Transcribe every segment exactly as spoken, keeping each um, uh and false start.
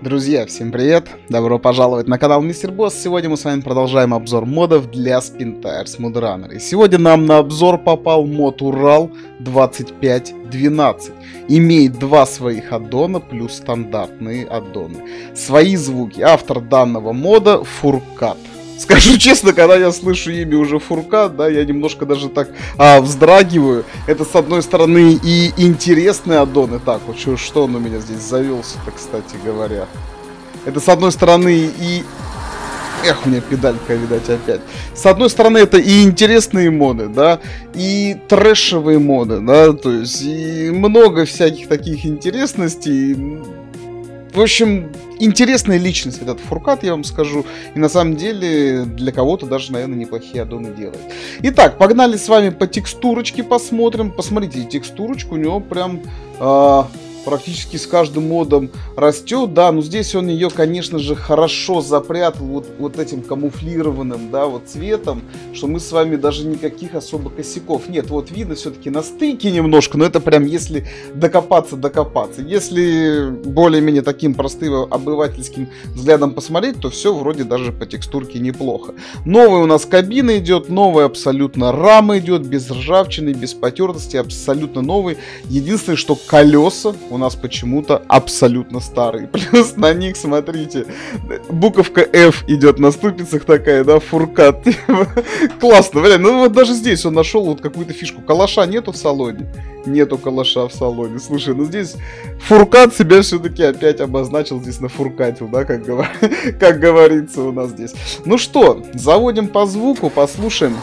Друзья, всем привет! Добро пожаловать на канал Мистер Босс. Сегодня мы с вами продолжаем обзор модов для Spintires Modranners. И сегодня нам на обзор попал мод Урал двадцать пять двенадцать. Имеет два своих аддона плюс стандартные аддоны. Свои звуки. Автор данного мода Фуркат. Скажу честно, когда я слышу имя уже Фуркат, да, я немножко даже так а, вздрагиваю. Это, с одной стороны, и интересный аддон. И так, вот что, что он у меня здесь завелся-то, кстати говоря. Это, с одной стороны, и... Эх, у меня педалька, видать, опять. С одной стороны, это и интересные моды, да, и трэшевые моды, да, то есть, и много всяких таких интересностей. В общем, интересная личность этот Фуркат, я вам скажу. И на самом деле, для кого-то даже, наверное, неплохие аддоны делает. Итак, погнали с вами по текстурочке посмотрим. Посмотрите, текстурочка у него прям... А... практически с каждым модом растет, да, но здесь он ее, конечно же, хорошо запрятал вот, вот этим камуфлированным, да, вот цветом, что мы с вами даже никаких особо косяков нет. Вот видно все-таки на стыке немножко, но это прям если докопаться, докопаться. Если более-менее таким простым обывательским взглядом посмотреть, то все вроде даже по текстурке неплохо. Новая у нас кабина идет, новая абсолютно рама идет, без ржавчины, без потертости, абсолютно новый. Единственное, что колеса у нас почему-то абсолютно старые. Плюс на них, смотрите, буковка F идет на ступицах такая, да, Фуркат. Классно, блин. Ну вот даже здесь он нашел вот какую-то фишку. Калаша нету в салоне? Нету калаша в салоне. Слушай, ну здесь Фуркат себя все-таки опять обозначил, здесь нафуркатил, да, как, говор... как говорится у нас здесь. Ну что, заводим по звуку, послушаем.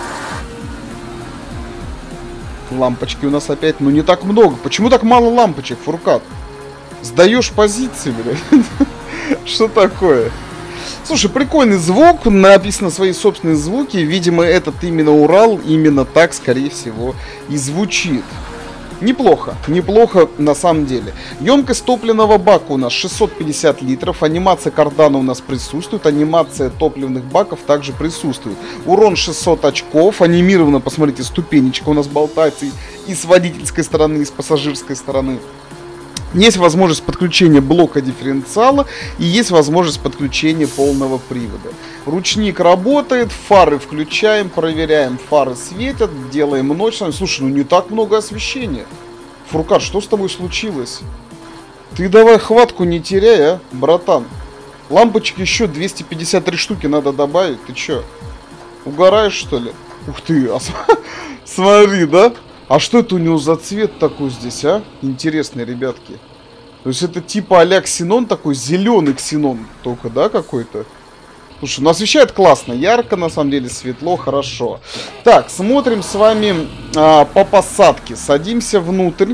Лампочки у нас опять, ну не так много. Почему так мало лампочек, Фуркат? Сдаешь позиции, блядь. Что такое? Слушай, прикольный звук. Написано свои собственные звуки. Видимо, этот именно Урал именно так, скорее всего, и звучит. Неплохо, неплохо на самом деле. Емкость топливного бака у нас шестьсот пятьдесят литров. Анимация кардана у нас присутствует. Анимация топливных баков также присутствует. Урон шестьсот очков. Анимировано, посмотрите, ступенечка у нас болтается и, и с водительской стороны, и с пассажирской стороны. Есть возможность подключения блока дифференциала и есть возможность подключения полного привода. Ручник работает, фары включаем, проверяем, фары светят, делаем ночь. Слушай, ну не так много освещения. Фуркат, что с тобой случилось? Ты давай хватку не теряй, а, братан. Лампочек еще двести пятьдесят три штуки надо добавить. Ты че, угораешь, что ли? Ух ты, а смотри, да? А что это у него за цвет такой здесь, а? Интересные, ребятки. То есть это типа а-ля ксенон такой, зеленый ксенон только, да, какой-то? Слушай, ну освещает классно, ярко, на самом деле, светло, хорошо. Так, смотрим с вами а, по посадке. Садимся внутрь.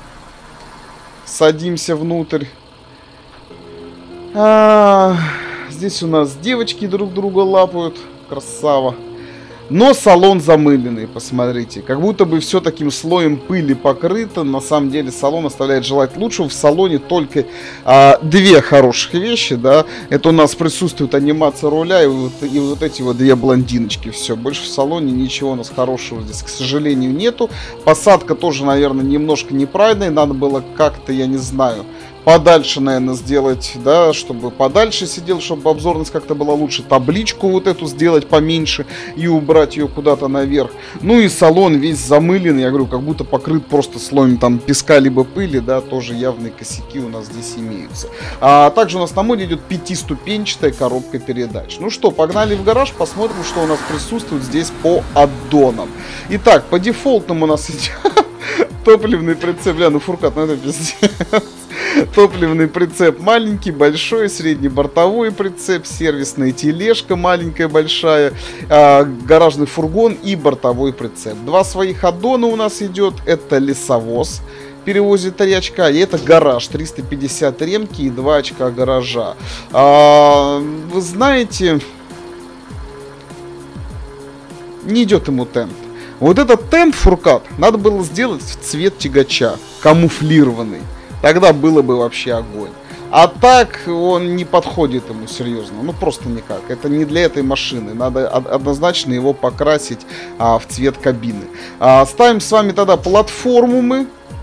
Садимся внутрь. А, здесь у нас девочки друг друга лапают. Красава. Но салон замыленный, посмотрите. Как будто бы все таким слоем пыли покрыто. На самом деле салон оставляет желать лучшего. В салоне только а, две хороших вещи, да. Это у нас присутствует анимация руля и вот, и вот эти вот две блондиночки. Все, больше в салоне ничего у нас хорошего здесь, к сожалению, нету. Посадка тоже, наверное, немножко неправильная. Надо было как-то, я не знаю... подальше, наверное, сделать, да, чтобы подальше сидел, чтобы обзорность как-то была лучше. Табличку вот эту сделать поменьше и убрать ее куда-то наверх. Ну и салон весь замыленный, я говорю, как будто покрыт просто слоем там песка либо пыли, да, тоже явные косяки у нас здесь имеются. А также у нас на моде идет пятиступенчатая коробка передач. Ну что, погнали в гараж, посмотрим, что у нас присутствует здесь по аддонам. Итак, по дефолтному у нас идет топливный прицеп, бля, ну Фуркат, ну это пиздец. Топливный прицеп маленький, большой, средний бортовой прицеп, сервисная тележка маленькая, большая, э, гаражный фургон и бортовой прицеп. Два своих аддона у нас идет, это лесовоз, перевозит три очка, и это гараж, триста пятьдесят ремки и два очка гаража. А, вы знаете, не идет ему темп. Вот этот темп, Фуркат, надо было сделать в цвет тягача, камуфлированный. Тогда было бы вообще огонь. А так он не подходит ему серьезно. Ну просто никак. Это не для этой машины. Надо однозначно его покрасить а, в цвет кабины. А, ставим с вами тогда платформу мы.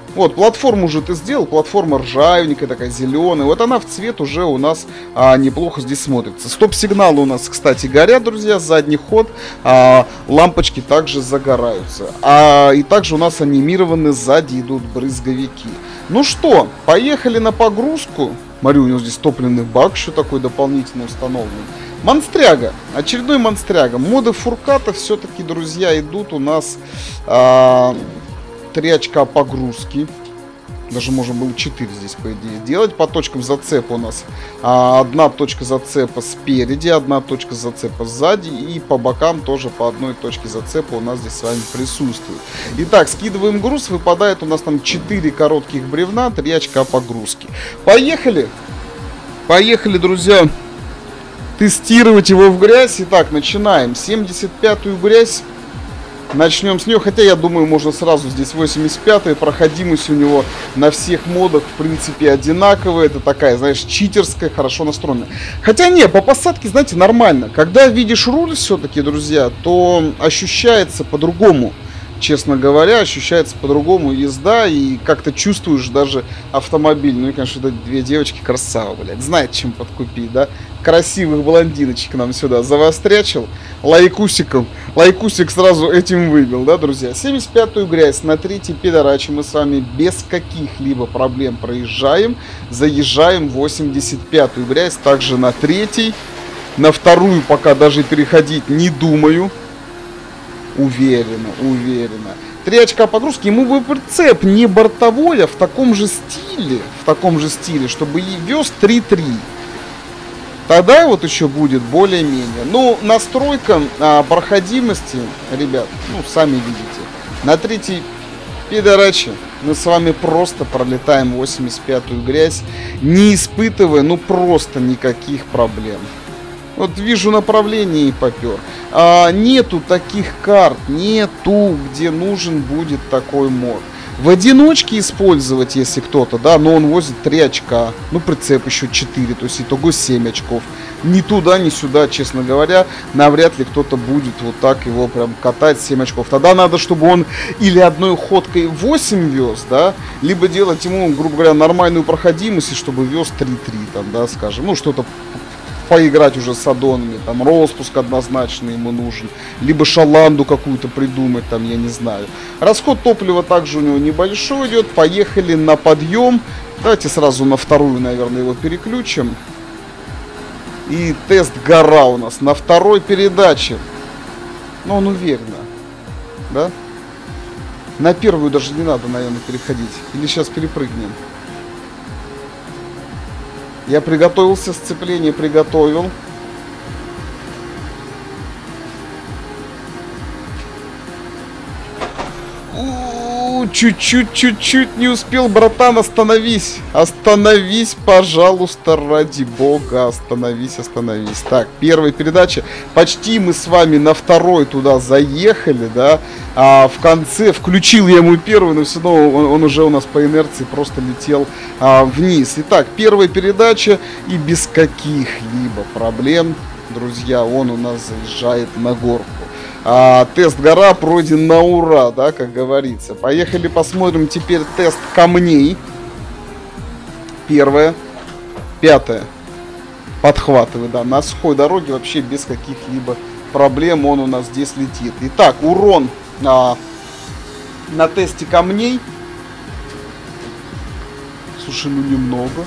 Вот, платформу уже ты сделал, платформа ржавенькая, такая зеленая. Вот она в цвет уже у нас а, неплохо здесь смотрится. Стоп-сигналы у нас, кстати, горят, друзья, задний ход. А, лампочки также загораются. А, и также у нас анимированы сзади идут брызговики. Ну что, поехали на погрузку. Смотри, у него здесь топливный бак еще такой дополнительно установлен. Монстряга, очередной монстряга. Моды Фурката все-таки, друзья, идут у нас... А, три очка погрузки. Даже можно было четыре здесь, по идее, делать. По точкам зацепа у нас а, одна точка зацепа спереди, одна точка зацепа сзади. И по бокам тоже по одной точке зацепа у нас здесь с вами присутствует. Итак, скидываем груз. Выпадает у нас там четыре коротких бревна, три очка погрузки. Поехали! Поехали, друзья! Тестировать его в грязь. Итак, начинаем. семьдесят пятую грязь. Начнем с нее, хотя я думаю, можно сразу здесь восемьдесят пятая, проходимость у него на всех модах в принципе одинаковая, это такая, знаешь, читерская, хорошо настроенная. Хотя не, по посадке, знаете, нормально. Когда видишь руль все-таки, друзья, то ощущается по-другому. Честно говоря, ощущается по-другому езда, и как-то чувствуешь даже автомобиль. Ну и, конечно, это две девочки красавы, блядь, знает, чем подкупить, да? Красивых блондиночек нам сюда завострячил, лайкусиком, лайкусик сразу этим выбил, да, друзья? семьдесят пятую грязь на третьей пидораче мы с вами без каких-либо проблем проезжаем, заезжаем в восемьдесят пятую грязь, также на третьей, на вторую пока даже переходить не думаю. Уверенно, уверенно. Три очка погрузки. Ему бы прицеп не бортовой, а в таком же стиле. В таком же стиле, чтобы и вез три три. Тогда вот еще будет более-менее. Ну, настройка а, проходимости, ребят, ну, сами видите. На третьей пидораче мы с вами просто пролетаем восемьдесят пятую грязь, не испытывая, ну, просто никаких проблем. Вот вижу направление и попер. А, нету таких карт, нету, где нужен будет такой мод. В одиночке использовать, если кто-то, да, но он возит три очка, ну прицеп еще четыре, то есть итого семь очков. Ни туда, ни сюда, честно говоря, навряд ли кто-то будет вот так его прям катать семь очков. Тогда надо, чтобы он или одной ходкой восемь вез, да, либо делать ему, грубо говоря, нормальную проходимость, чтобы вез три три, там, да, скажем, ну что-то поиграть уже с аддонами, там распуск однозначно ему нужен, либо шаланду какую-то придумать, там, я не знаю. Расход топлива также у него небольшой идет. Поехали на подъем. Давайте сразу на вторую, наверное, его переключим. И тест гора у нас на второй передаче. Но он уверенно, да? На первую даже не надо, наверное, переходить. Или сейчас перепрыгнем. Я приготовился, сцепление приготовил. Чуть-чуть, чуть-чуть не успел, братан, остановись. Остановись, пожалуйста, ради бога, остановись, остановись. Так, первая передача. Почти мы с вами на второй туда заехали, да. А в конце включил я ему первый, но все равно он, он уже у нас по инерции просто летел а, вниз. Итак, первая передача, и без каких-либо проблем, друзья, он у нас заезжает на горку. А, тест гора пройден на ура, да, как говорится. Поехали посмотрим теперь тест камней. Первое. Пятое. Подхватывает, да, на сухой дороге вообще без каких-либо проблем он у нас здесь летит. Итак, урон а, на тесте камней. Слушай, ну немного.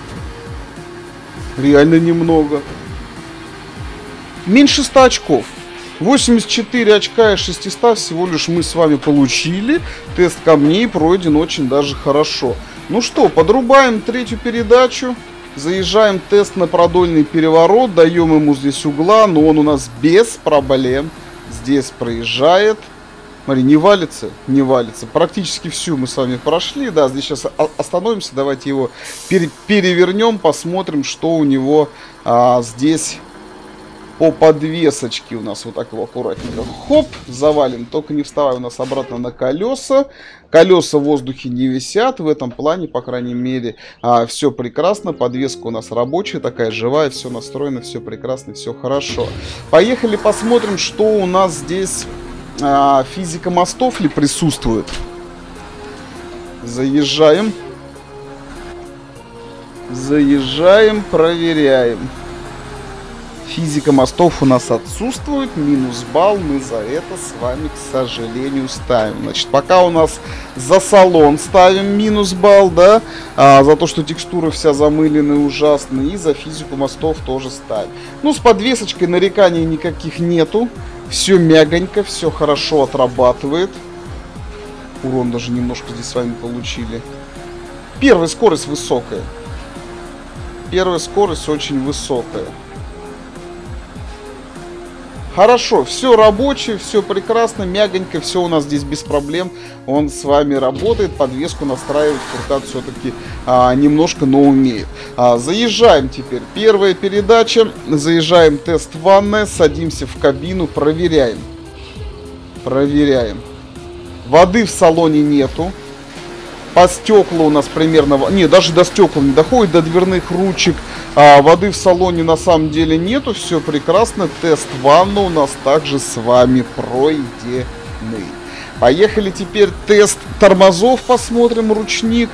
Реально немного. Меньше ста очков. восемьдесят четыре очка из шестисот всего лишь мы с вами получили. Тест камней пройден очень даже хорошо. Ну что, подрубаем третью передачу. Заезжаем тест на продольный переворот. Даем ему здесь угла, но он у нас без проблем здесь проезжает. Смотри, не валится, не валится. Практически всю мы с вами прошли. Да, здесь сейчас остановимся. Давайте его пере перевернем, посмотрим, что у него а, здесь по подвесочке. У нас вот так его аккуратненько, хоп, завалим. Только не вставай у нас обратно на колеса. Колеса в воздухе не висят. В этом плане, по крайней мере, а, все прекрасно. Подвеска у нас рабочая, такая живая. Все настроено, все прекрасно, все хорошо. Поехали посмотрим, что у нас здесь... А, физика мостов ли присутствует? Заезжаем. Заезжаем, проверяем. Физика мостов у нас отсутствует. Минус балл мы за это с вами, к сожалению, ставим. Значит, пока у нас за салон ставим минус балл, да, а, за то, что текстуры вся замылены ужасно. И за физику мостов тоже ставим. Ну, с подвесочкой нареканий никаких нету. Все мягонько, все хорошо отрабатывает. Урон даже немножко здесь с вами получили. Первая скорость высокая. Первая скорость очень высокая. Хорошо, все рабочее, все прекрасно, мягонько, все у нас здесь без проблем. Он с вами работает, подвеску настраивать Фуркат все-таки а, немножко, но умеет. А, заезжаем теперь. Первая передача. Заезжаем тест ванная, садимся в кабину, проверяем. Проверяем. Воды в салоне нету. По стеклу у нас примерно... Не, даже до стекла не доходит, до дверных ручек. А, воды в салоне на самом деле нету. Все прекрасно. Тест ванна у нас также с вами пройдены. Поехали теперь тест тормозов. Посмотрим. Ручник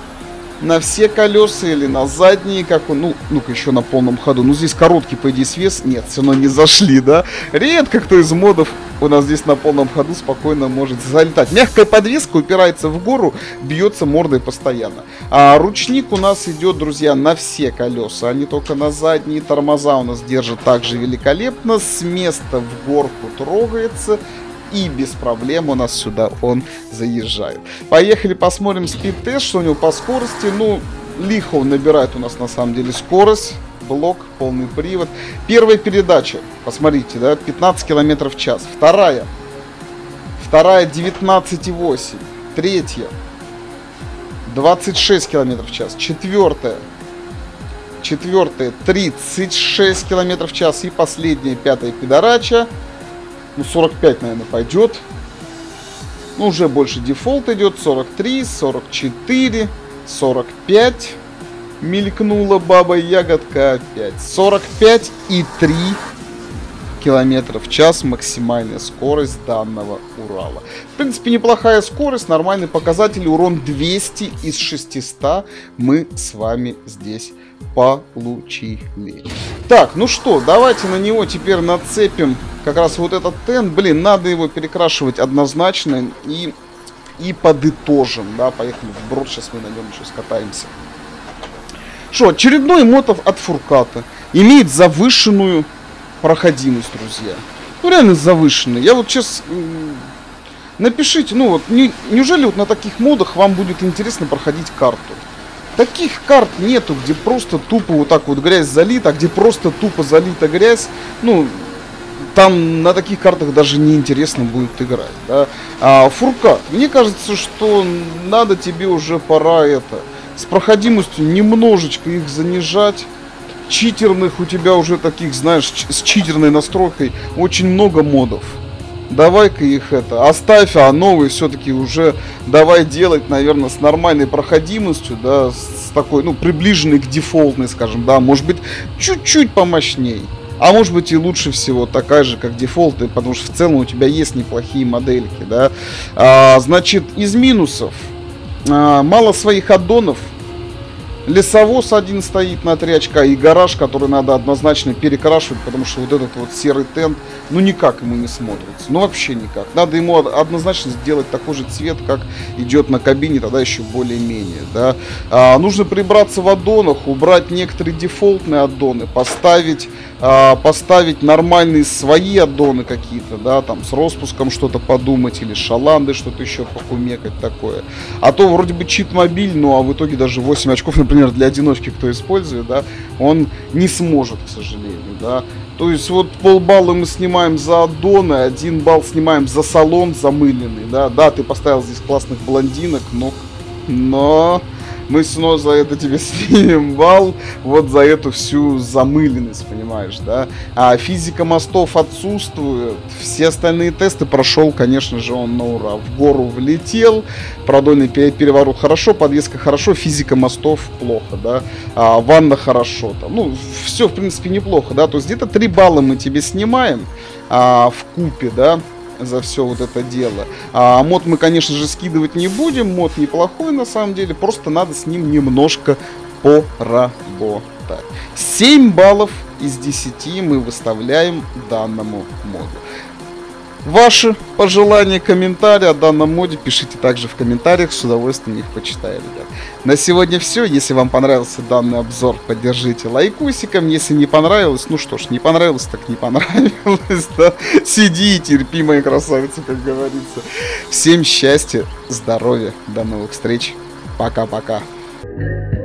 на все колеса или на задние. Как он... Ну, ну-ка еще на полном ходу. Ну, здесь короткий, по идее, свес. Нет, все равно не зашли, да? Редко кто из модов у нас здесь на полном ходу спокойно может залетать. Мягкая подвеска упирается в гору, бьется мордой постоянно. А ручник у нас идет, друзья, на все колеса, а не только на задние. Тормоза у нас держит также великолепно. С места в горку трогается. И без проблем у нас сюда он заезжает. Поехали посмотрим спид-тест, что у него по скорости. Ну, лихо он набирает у нас на самом деле скорость. Блок, полный привод. Первая передача, посмотрите, да, пятнадцать километров в час. Вторая. Вторая девятнадцать и восемь. Третья двадцать шесть километров в час. Четвертая. Четвертая тридцать шесть километров в час. И последняя, пятая передача. Ну, сорок пять, наверное, пойдет. Ну, уже больше дефолт идет. сорок три, сорок четыре, сорок пять. Мелькнула баба ягодка опять. сорок пять и три километра в час максимальная скорость данного Урала. В принципе, неплохая скорость, нормальный показатель. Урон двести из шестисот мы с вами здесь получили. Так, ну что, давайте на него теперь нацепим как раз вот этот тент. Блин, надо его перекрашивать однозначно и, и подытожим. Да, поехали в брод, сейчас мы на нем еще скатаемся. Что, очередной мотов от Фурката имеет завышенную проходимость, друзья. Ну, реально завышенную. Я вот сейчас... Напишите, ну вот, не, неужели вот на таких модах вам будет интересно проходить карту? Таких карт нету, где просто тупо вот так вот грязь залита, а где просто тупо залита грязь. Ну, там на таких картах даже неинтересно будет играть, да. А Фуркат, мне кажется, что надо тебе уже пора это... С проходимостью немножечко их занижать. Читерных у тебя уже таких, знаешь, с читерной настройкой очень много модов. Давай-ка их это оставь, а новые все-таки уже давай делать, наверное, с нормальной проходимостью, да, с такой, ну, приближенной к дефолтной, скажем, да, может быть, чуть-чуть помощней. А может быть и лучше всего такая же, как дефолты, потому что в целом у тебя есть неплохие модельки, да. А, значит, из минусов. А, мало своих аддонов. Лесовоз один стоит на три очка и гараж, который надо однозначно перекрашивать, потому что вот этот вот серый тент, ну никак ему не смотрится, ну вообще никак. Надо ему однозначно сделать такой же цвет, как идет на кабине, тогда еще более-менее, да. А, нужно прибраться в аддонах, убрать некоторые дефолтные аддоны, поставить, а, поставить нормальные свои аддоны какие-то, да, там с распуском что-то подумать или шаланды, что-то еще покумекать такое. А то вроде бы чит-мобиль, ну а в итоге даже восемь очков, например, Например, для одиночки, кто использует, да, он не сможет, к сожалению, да. То есть вот полбалла мы снимаем за аддоны, один балл снимаем за салон замыленный, да. Да, ты поставил здесь классных блондинок, но, но мы все равно за это тебе снимем балл, вот за эту всю замыленность, понимаешь, да. А физика мостов отсутствует, все остальные тесты прошел, конечно же, он на ура. В гору влетел, продольный переворот хорошо, подвеска хорошо, физика мостов плохо, да. А, ванна хорошо, там, ну, все, в принципе, неплохо, да. То есть где-то три балла мы тебе снимаем а, в купе, да. за все вот это дело. А мод мы, конечно же, скидывать не будем. Мод неплохой на самом деле. Просто надо с ним немножко поработать. семь баллов из десяти мы выставляем данному моду. Ваши пожелания, комментарии о данном моде пишите также в комментариях, с удовольствием их почитаю, ребят. На сегодня все. Если вам понравился данный обзор, поддержите лайкусиком. Если не понравилось, ну что ж, не понравилось, так не понравилось, да. Сиди и терпи, моя красавица, как говорится. Всем счастья, здоровья, до новых встреч. Пока-пока.